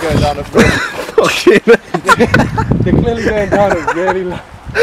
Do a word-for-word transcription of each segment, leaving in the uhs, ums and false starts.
going down a really... Fucking They're clearly going down a really low...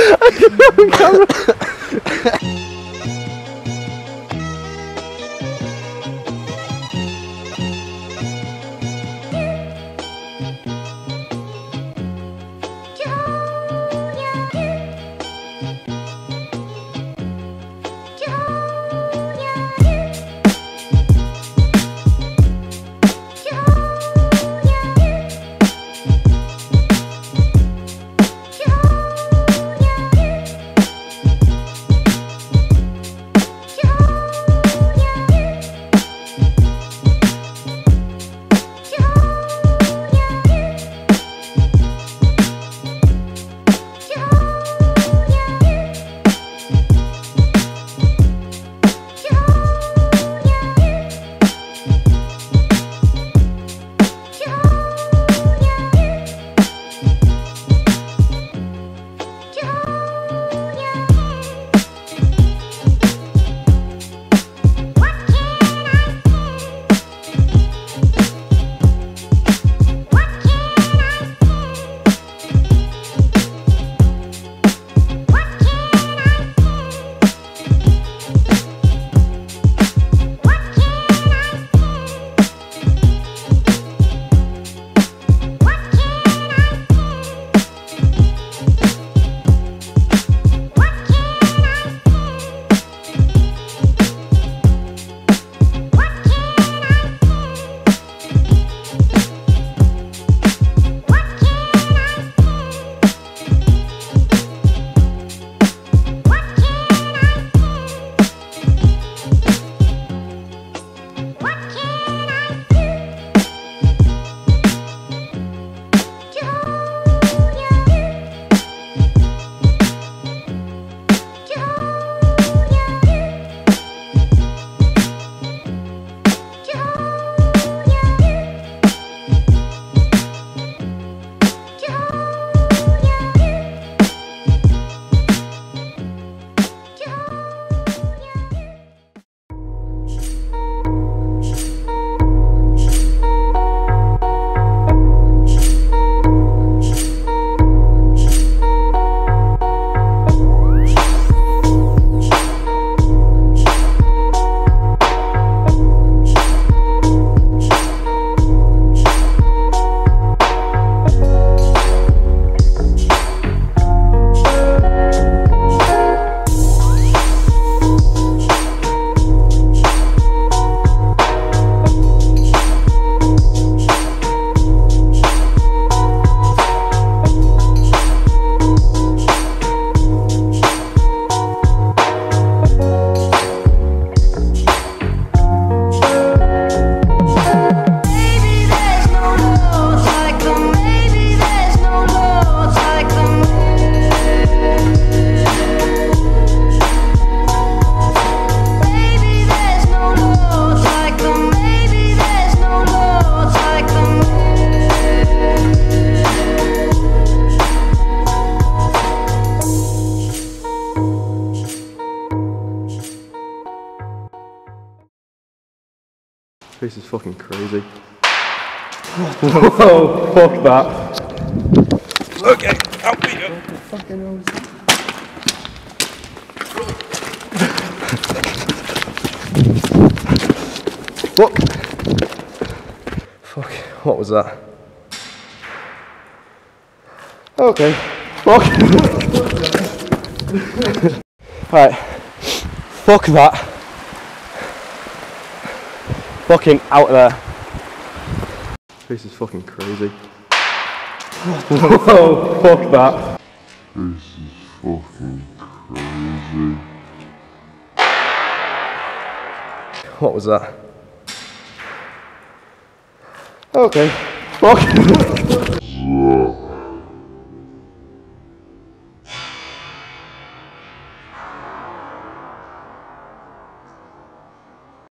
This is fucking crazy. Whoa, fuck that. Okay, out we go. What the fucking hell is that? Fuck. Fuck, what was that? Okay, fuck. Right, fuck that. Fucking out of there. This is fucking crazy. Whoa, fuck that. This is fucking crazy. What was that? Okay, fuck.